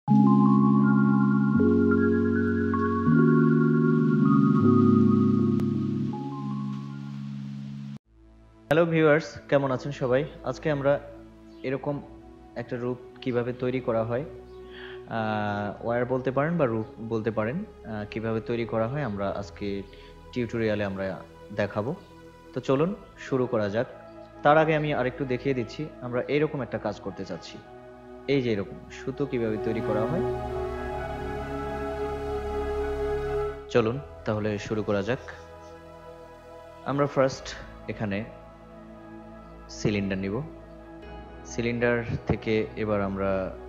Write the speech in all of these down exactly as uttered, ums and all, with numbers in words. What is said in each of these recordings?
Hello viewers, কেমন আছেন সবাই? আজকে আমরা এরকম একটা রূপ কিভাবে তৈরি করা হয়, ওয়্যার বলতে পারেন বা রূপ বলতে পারেন, কিভাবে তৈরি করা হয় আমরা আজকে টিউটোরিয়ালে আমরা দেখাবো। তো চলুন শুরু করা যাক। তার আগে আমি আরেকটু দেখিয়ে দিচ্ছি, আমরা এইরকম একটা কাজ করতে চাচ্ছি। এই যে এরকম সুতো কিভাবে তৈরি করা হয়। চলুন তাহলে শুরু করা যাক। আমরা ফার্স্ট এখানে সিলিন্ডার নিব। সিলিন্ডার থেকে এবার আমরা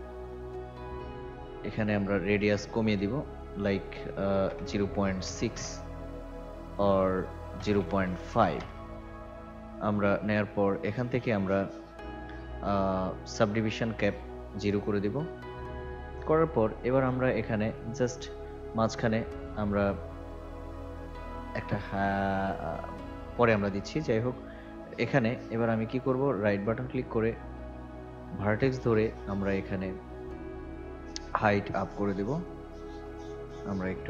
এখানে আমরা রেডিয়াস কমিয়ে দিব, like zero point six or zero point five আমরা নেয়ার পর এখান থেকে আমরা সাবডিভিশন ক্যাপ জিরো করে দিব। করার পর এবার আমরা এখানে জাস্ট মাঝখানে আমরা একটা পরে আমরা দিচ্ছি, যাই হোক এখানে এবার আমি কি করব, রাইট বাটন ক্লিক করে ভার্টেক্স ধরে আমরা এখানে হাইট আপ করে দেব। আমরা একটু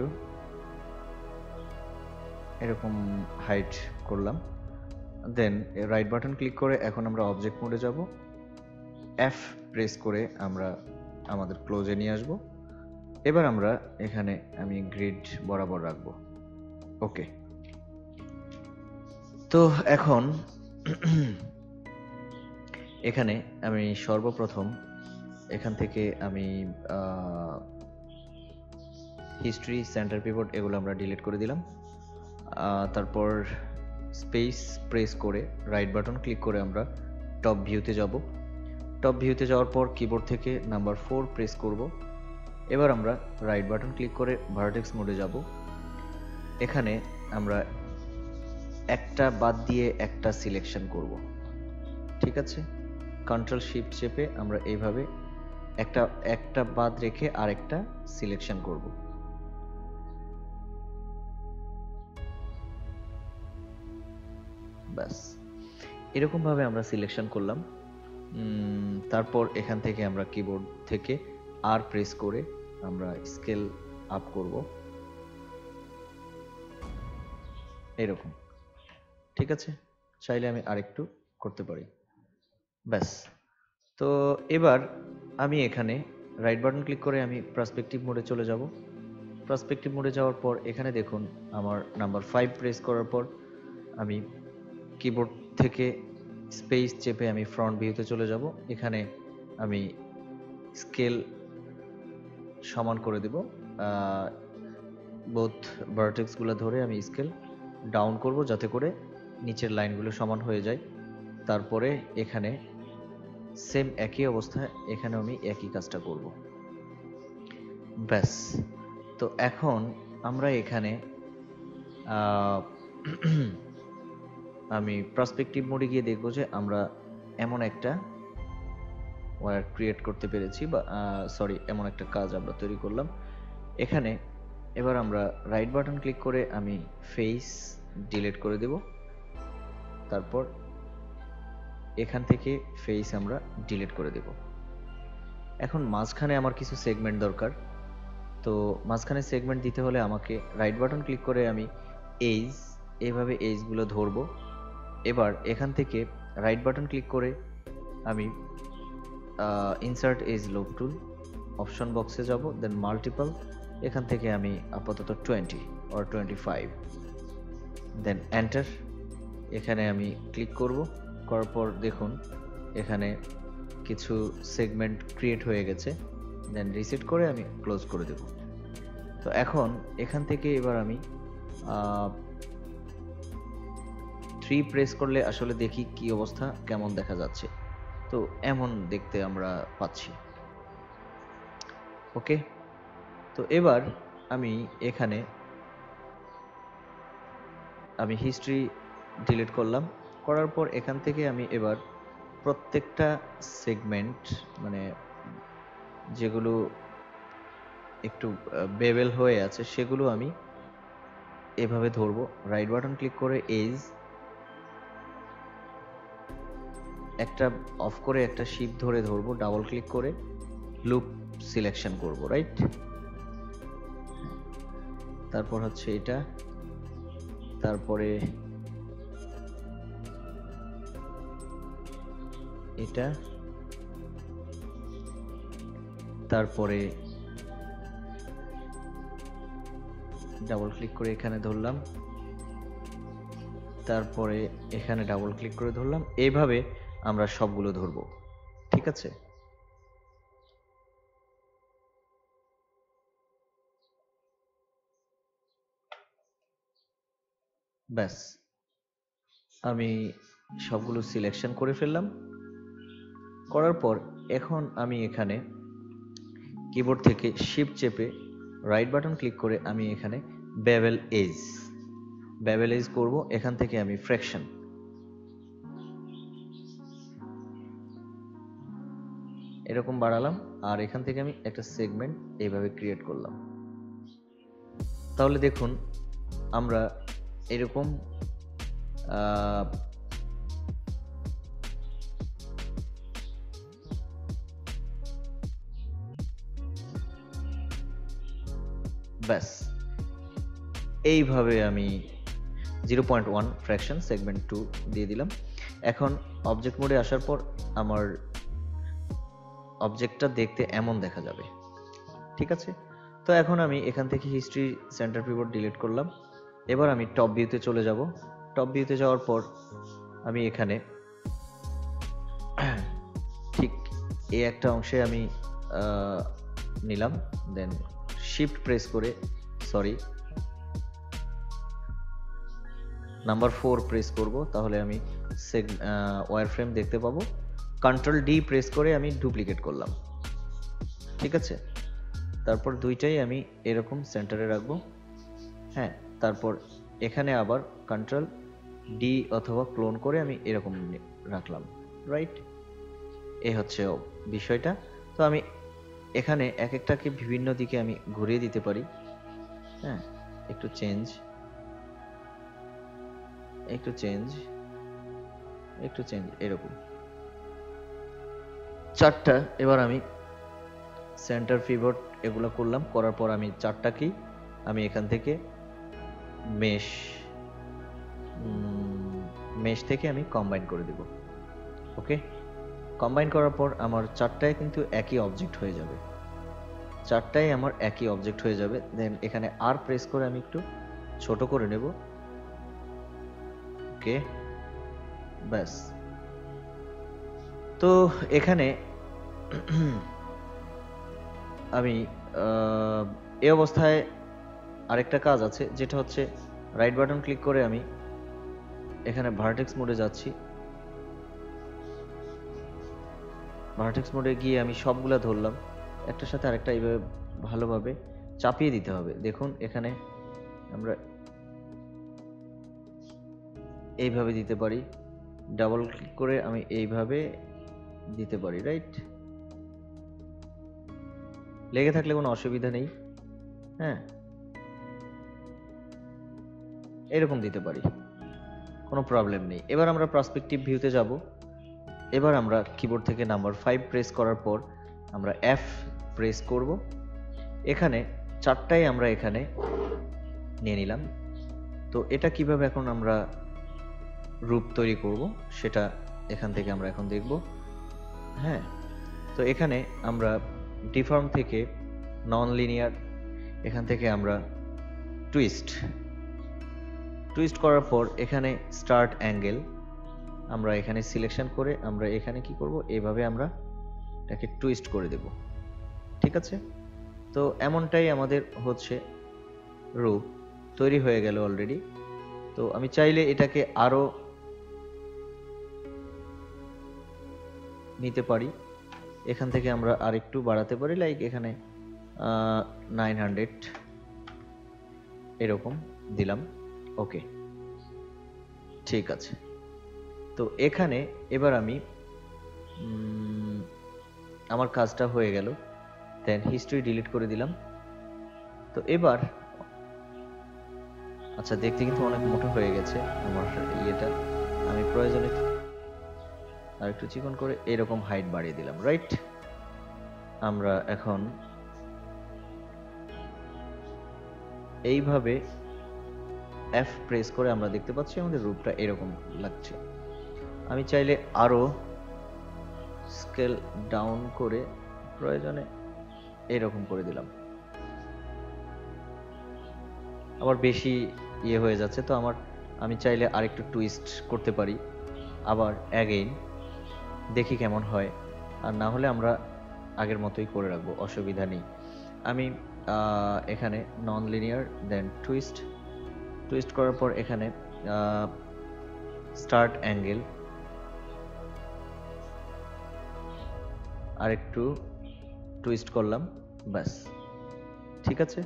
এরকম হাইট করলাম, দেন রাইট বাটন ক্লিক করে এখন আমরা অবজেক্ট মোডে যাব, এফ প্রেস করে আমরা আমাদের ক্লোজে নিয়ে আসব। এবার আমরা এখানে আমি গ্রিড বরাবর রাখবো। ওকে, তো এখন এখানে আমি সর্বপ্রথম এখান থেকে আমি হিস্ট্রি, সেন্টার পিভট এগুলো আমরা ডিলিট করে দিলাম। তারপর স্পেস প্রেস করে রাইট বাটন ক্লিক করে আমরা টপ ভিউতে যাব। টপ ভিউতে যাওয়ার পর কিবোর্ড থেকে নাম্বার ফোর প্রেস করব। এবার আমরা রাইট বাটন ক্লিক করে ভার্টেক্স মোডে যাব। এখানে আমরা একটা বাদ দিয়ে একটা সিলেকশন করব, ঠিক আছে? কন্ট্রোল শিফট চেপে আমরা এইভাবে একটা একটা বাদ রেখে আরেকটা সিলেকশন করব। ব্যাস, এরকম ভাবে আমরা সিলেকশন করলাম। তারপর এখান থেকে আমরা কিবোর্ড থেকে আর প্রেস করে আমরা স্কেল আপ করব, এরকম, ঠিক আছে? চাইলে আমি আরেকটু করতে পারি। ব্যাস, তো এবার আমি এখানে রাইট বাটন ক্লিক করে আমি পার্সপেক্টিভ মোডে চলে যাব। পার্সপেক্টিভ মোডে যাওয়ার পর এখানে দেখুন আমার নাম্বার ফাইভ প্রেস করার পর আমি কিবোর্ড থেকে স্পেস চেপে আমি ফ্রন্ট ভিউতে চলে যাব। এখানে আমি স্কেল সমান করে দেব, বোথ ভার্টেক্সগুলো ধরে আমি স্কেল ডাউন করব যাতে করে নিচের লাইনগুলো সমান হয়ে যায়। তারপরে এখানে সেম একই অবস্থায় এখানে আমি একই কাজটা করব। ব্যাস, তো এখন আমরা এখানে আমি পার্সপেক্টিভ মোডে গিয়ে দেখব যে আমরা এমন একটা ওয়্যার ক্রিয়েট করতে পেরেছি, বা সরি এমন একটা কাজ আমরা তৈরি করলাম। এখানে এবার আমরা রাইট বাটন ক্লিক করে আমি ফেস ডিলিট করে দেব। তারপর এখান থেকে ফেস আমরা ডিলিট করে দেব। এখন মাঝখানে আমার কিছু সেগমেন্ট দরকার, তো মাঝখানে সেগমেন্ট দিতে হলে আমাকে রাইট বাটন ক্লিক করে আমি এজ, এইভাবে এজগুলো ধরবো। এবার এখান থেকে রাইট বাটন ক্লিক করে আমি insert edge loop tool option বক্সে যাব, দেন মাল্টিপল, এখান থেকে আমি আপাতত twenty or twenty five, then enter. এখানে আমি ক্লিক করব, করার পর দেখুন এখানে কিছু সেগমেন্ট ক্রিয়েট হয়ে গেছে, দেন রিসেট করে আমি ক্লোজ করে দেব। তো এখন এখান থেকে এবার আমি থ্রি প্রেস করলে আসলে দেখি কি অবস্থা, কেমন দেখা যাচ্ছে। তো এমন দেখতে আমরা পাচ্ছি। ওকে, তো এবার আমি এখানে আমি হিস্ট্রি ডিলিট করলাম। করার পর এখান থেকে আমি এবার প্রত্যেকটা সেগমেন্ট, মানে যেগুলো একটু বেবেল হয়ে আছে সেগুলো আমি এভাবে ধরবো। রাইট বাটন ক্লিক করে এজ একটা অফ করে একটা শিপ ধরে ধরবো, ডাবল ক্লিক করে লুপ সিলেকশন করব, রাইট? তারপর হচ্ছে এটা, তারপরে এটা, তারপরে ডাবল ক্লিক করে এখানে ধরলাম, তারপরে এখানে ডাবল ক্লিক করে ধরলাম। এইভাবে আমরা সবগুলো ধরবো, ঠিক আছে? ব্যাস, আমি সবগুলো সিলেকশন করে ফেললাম। করার পর এখন আমি এখানে কিবোর্ড থেকে শিফট চেপে রাইট বাটন ক্লিক করে আমি এখানে বেভেল এজ বেভেল এজ করব। এখান থেকে আমি ফ্র্যাকশন এরকম বাড়ালাম, আর এখান থেকে আমি একটা সেগমেন্ট এইভাবে ক্রিয়েট করলাম। তাহলে দেখুন আমরা এরকম আহ ব্যাস, এইভাবে আমি zero point one fraction segment two দিয়ে দিলাম। এখন অবজেক্ট মোডে আসার পর আমার অবজেক্টটা দেখতে এমন দেখা যাবে, ঠিক আছে? তো এখন আমি এখান থেকে হিস্ট্রি সেন্টার পিভট ডিলিট করলাম। এবার আমি টপ ভিউতে চলে যাব। টপ ভিউতে যাওয়ার পর আমি এখানে ঠিক এই একটা অংশে আমি নিলাম, দেন শিফট প্রেস করে সরি নাম্বার ফোর প্রেস করব, তাহলে আমি ওয়্যার ফ্রেম দেখতে পাবো। কন্ট্রোল ডি প্রেস করে আমি ডুপ্লিকেট করলাম, ঠিক আছে? তারপর দুইটাই আমি এরকম সেন্টারে রাখবো। হ্যাঁ, তারপর এখানে আবার কন্ট্রোল ডি অথবা ক্লোন করে আমি এরকম রাখলাম, রাইট? এই হচ্ছে বিষয়টা। তো আমি এখানে এক একটাকে বিভিন্ন দিকে আমি ঘুরিয়ে দিতে পারি। হ্যাঁ, একটু চেঞ্জ, একটু চেঞ্জ, একটু চেঞ্জ, এরকম চারটা। এবার আমি সেন্টার পিভট এগুলো করলাম, করার পর আমি চারটাকেই আমি এখান থেকে মেশ মেশ থেকে আমি কম্বাইন করে দেব। ওকে, কম্বাইন করার পর আমার চারটায় কিন্তু একই অবজেক্ট হয়ে যাবে, চারটায় আমার একই অবজেক্ট হয়ে যাবে। দেন এখানে আর প্রেস করে আমি একটু ছোট করে নেব। ওকে, ব্যাস। তো এখানে আমি এই অবস্থায় আরেকটা কাজ আছে, যেটা হচ্ছে রাইট বাটন ক্লিক করে আমি এখানে ভার্টেক্স মোডে যাচ্ছি। ভার্টেক্স মোডে গিয়ে আমি সবগুলা ধরলাম, একটার সাথে আরেকটা এইভাবে ভালোভাবে চাপিয়ে দিতে হবে। দেখুন এখানে আমরা এইভাবে দিতে পারি, ডাবল ক্লিক করে আমি এইভাবে দিতে পারি, রাইট? লেগে থাকলে কোনো অসুবিধা নেই। হ্যাঁ, এরকম দিতে পারি, কোনো প্রবলেম নেই। এবার আমরা পার্সপেক্টিভ ভিউতে যাব। এবার আমরা কিবোর্ড থেকে নাম্বার ফাইভ প্রেস করার পর আমরা এফ প্রেস করব। এখানে চারটাই আমরা এখানে নিয়ে নিলাম। তো এটা কিভাবে এখন আমরা রূপ তৈরি করব সেটা এখান থেকে আমরা এখন দেখব। হ্যাঁ, তো এখানে আমরা ডিফর্ম থেকে নন লিনিয়ার, এখান থেকে আমরা টুইস্ট টুইস্ট করার পর এখানে স্টার্ট অ্যাঙ্গেল আমরা এখানে সিলেকশন করে আমরা এখানে কি করব, এইভাবে আমরা এটাকে টুইস্ট করে দেব, ঠিক আছে? তো এমনটাই আমাদের হচ্ছে রূপ তৈরি হয়ে গেল অলরেডি। তো আমি চাইলে এটাকে আরো নিতে পারি, এখান থেকে আমরা আরেকটু বাড়াতে পারি, লাইক এখানে নাইন হান্ড্রেড এরকম দিলাম। ওকে, ঠিক আছে। তো এখানে এবার আমি আমার কাজটা হয়ে গেল, দেন হিস্ট্রি ডিলিট করে দিলাম। তো এবার আচ্ছা, দেখতে কিন্তু অনেক মোটা হয়ে গেছে আমার ইয়েটা, আমি প্রয়োজনে আর একটু চিকন করে এরকম হাইট বাড়িয়ে দিলাম, রাইট? আমরা এখন এইভাবে এফ প্রেস করে আমরা দেখতে পাচ্ছি আমাদের রূপটা এরকম লাগছে। আমি চাইলে আরো স্কেল ডাউন করে প্রয়োজনে এরকম করে দিলাম, আবার বেশি ইয়ে হয়ে যাচ্ছে তো আমার, আমি চাইলে আরেকটু টুইস্ট করতে পারি, আবার অ্যাগেইন দেখি কেমন হয়, আর না হলে আমরা আগের মতোই করে রাখবো, অসুবিধা নেই। আমি এখানে non linear then twist, twist করার পর এখানে স্টার্ট অ্যাঙ্গেল আর একটু টুইস্ট করলাম, ব্যাস ঠিক আছে,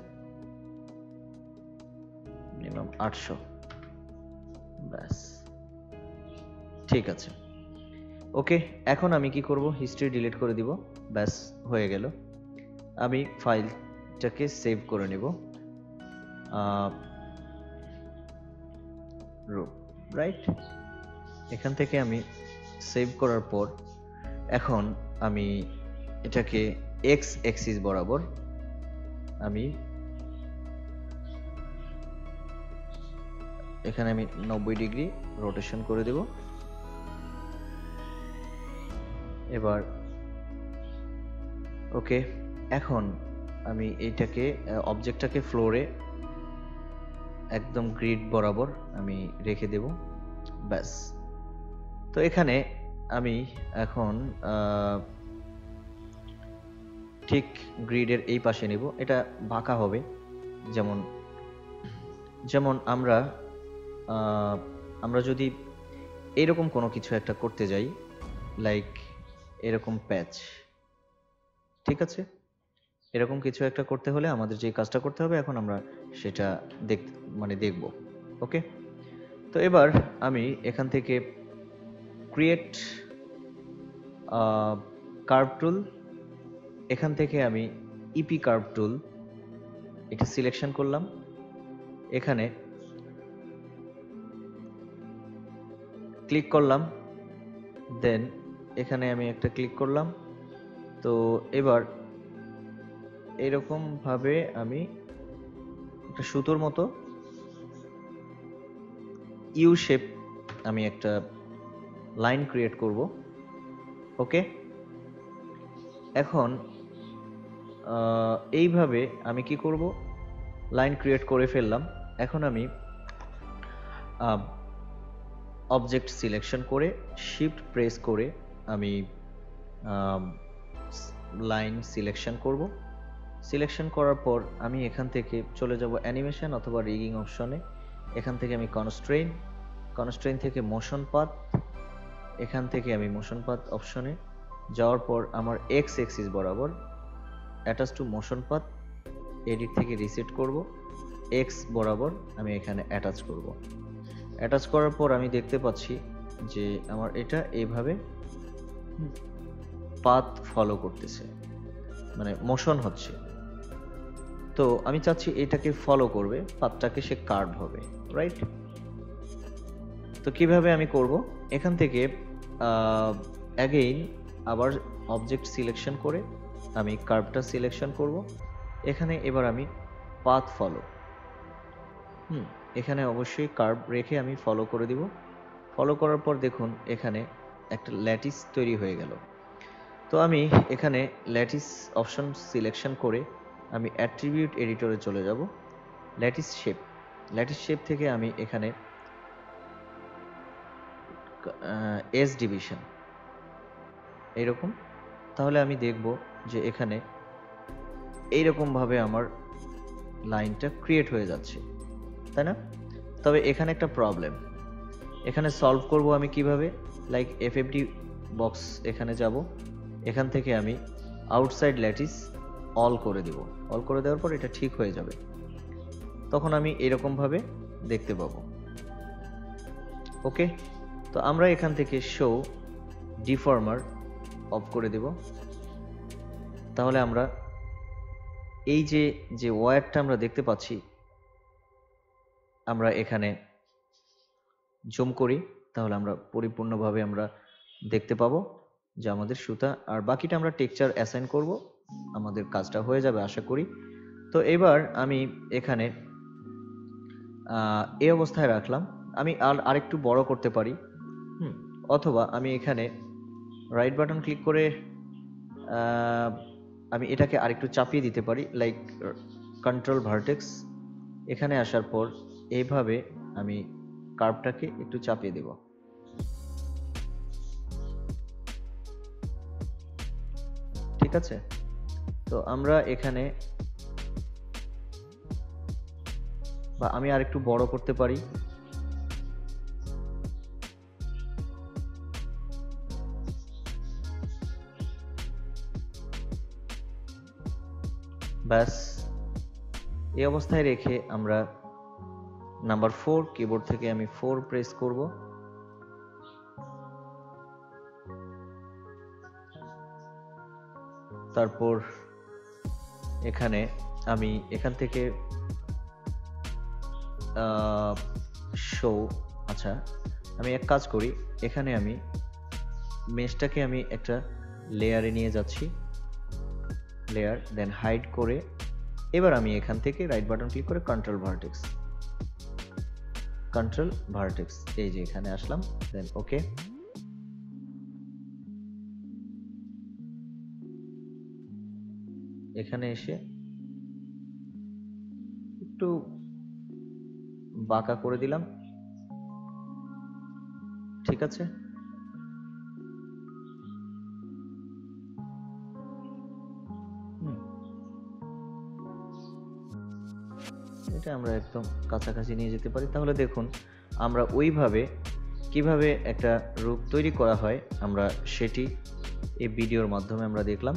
মিনিমাম আটশো, ব্যাস ঠিক আছে। ওকে, এখন আমি কি করব, হিস্ট্রি ডিলিট করে দিব, ব্যাস হয়ে গেল। আমি ফাইলটাকে সেভ করে নেব, রাইট, এখান থেকে আমি সেভ করার পর এখন আমি এটাকে এক্স অ্যাক্সিস বরাবর আমি এখানে আমি নব্বই ডিগ্রি রোটেশন করে দেব। এবার ওকে, এখন আমি এইটাকে অবজেক্টটাকে ফ্লোরে একদম গ্রিড বরাবর আমি রেখে দেব, ব্যাস। তো এখানে আমি এখন ঠিক গ্রিডের এই পাশে নেব, এটা বাঁকা হবে, যেমন যেমন আমরা আমরা যদি এরকম কোনো কিছু একটা করতে যাই, লাইক এরকম প্যাচ, ঠিক আছে, এরকম কিছু একটা করতে হলে আমাদের যে কাজটা করতে হবে এখন আমরা সেটা দেখ মানে দেখব। ওকে, তো এবার আমি এখান থেকে ক্রিয়েট কার্ভ টুল, এখান থেকে আমি ইপি কার্ভ টুল এটা সিলেকশন করলাম, এখানে ক্লিক করলাম, দেন এখানে আমি একটা ক্লিক করলাম। তো এবার এরকম ভাবে আমি একটা সুতোর মতো ইউ শেপ আমি একটা লাইন ক্রিয়েট করব। ওকে, এখন এইভাবে আমি কি করব, লাইন ক্রিয়েট করে ফেললাম। এখন আমি অবজেক্ট সিলেকশন করে শিফট প্রেস করে আমি লাইন সিলেকশন করব। সিলেকশন করার পর আমি এখান থেকে চলে যাব অ্যানিমেশন অথবা রিগিং অপশনে, এখান থেকে আমি কনস্ট্রেইন, কনস্ট্রেইন থেকে মোশন পাথ, এখান থেকে আমি মোশন পাথ অপশনে যাওয়ার পর আমার এক্স অ্যাক্সিস বরাবর attach to motion path, edit থেকে রিসেট করব, এক্স বরাবর আমি এখানে অ্যাটাচ করব। অ্যাটাচ করার পর আমি দেখতে পাচ্ছি যে আমার এটা এইভাবে পাথ ফলো করতেছে, মানে মোশন হচ্ছে। তো আমি চাচ্ছি এটাকে ফলো করবে, পাথটাকে সে কার্ভ হবে, রাইট। তো কিভাবে আমি করব, এখান থেকে অ্যাগেইন আবার অবজেক্ট সিলেকশন করে আমি কার্ভটা সিলেকশন করব। এখানে এবার আমি পাথ ফলো, হুম এখানে অবশ্যই কার্ভ রেখে আমি ফলো করে দিব। ফলো করার পর দেখুন এখানে একটা ল্যাটিস তৈরি হয়ে গেল। তো আমি এখানে ল্যাটিস অপশন সিলেকশন করে আমি অ্যাট্রিবিউট এডিটরে চলে যাব, ল্যাটিস শেপ, ল্যাটিস শেপ থেকে আমি এখানে এস ডিভিশন এইরকম, তাহলে আমি দেখব যে এখানে এইরকম ভাবে আমার লাইনটা ক্রিয়েট হয়ে যাচ্ছে, তাই না? তবে এখানে একটা প্রবলেম, এখানে সলভ করব আমি কিভাবে, লাইক এফএফডি বক্স এখানে যাব, এখান থেকে আমি আউটসাইড ল্যাটিস অল করে দিব, অল করে দেওয়ার পর এটা ঠিক হয়ে যাবে, তখন আমি এরকম ভাবে দেখতে পাবো। ওকে, তো আমরা এখান থেকে শো ডিফর্মার অফ করে দেব, তাহলে আমরা এই যে যে ওয়্যারটা আমরা দেখতে পাচ্ছি, আমরা এখানে জুম করি তাহলে আমরা পরিপূর্ণভাবে আমরা দেখতে পাবো যে আমাদের সুতা, আর বাকিটা আমরা টেক্সচার অ্যাসাইন করব, আমাদের কাজটা হয়ে যাবে আশা করি। তো এবার আমি এখানে এই অবস্থায় রাখলাম। আমি আর আরেকটু বড় করতে পারি, হুম অথবা আমি এখানে রাইট বাটন ক্লিক করে আমি এটাকে আরেকটু চাপিয়ে দিতে পারি, লাইক কন্ট্রোল ভার্টেক্স। এখানে আসার পর এইভাবে আমি কার্ভটাকে একটু চাপিয়ে দেব। ঠিক আছে, তো আমরা এখানে বা আমি আরেকটু বড় করতে পারি। ব্যাস, এই অবস্থায় রেখে আমরা নাম্বার ফোর কিবোর্ড থেকে আমি ফোর প্রেস করব। তারপর এখানে আমি এখান থেকে শো, আচ্ছা আমি এক কাজ করি, এখানে আমি মেশটাকে আমি একটা লেয়ারে নিয়ে যাচ্ছি, লেয়ার, দেন হাইড করে এবার আমি এখান থেকে রাইট বাটন ক্লিক করে কন্ট্রোল ভার্টেক্স, কন্ট্রোল ভার্টেক্স, এই যে এখানে আসলাম, দেন ওকে। এখানে এসে একটু বাঁকা করে দিলাম। ঠিক আছে, এটা আমরা একদম কাছাকাছি নিয়ে যেতে পারি। তাহলে দেখুন আমরা ওইভাবে কিভাবে একটা রূপ তৈরি করা হয় আমরা সেটি এই ভিডিওর মাধ্যমে আমরা দেখলাম।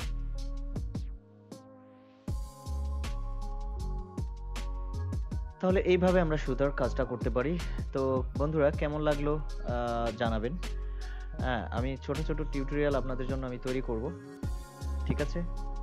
তাহলে এইভাবে আমরা সুতার কাজটা করতে পারি। তো বন্ধুরা কেমন লাগলো জানাবেন। হ্যাঁ, আমি ছোট ছোট টিউটোরিয়াল আপনাদের জন্য আমি তৈরি করব। ঠিক আছে।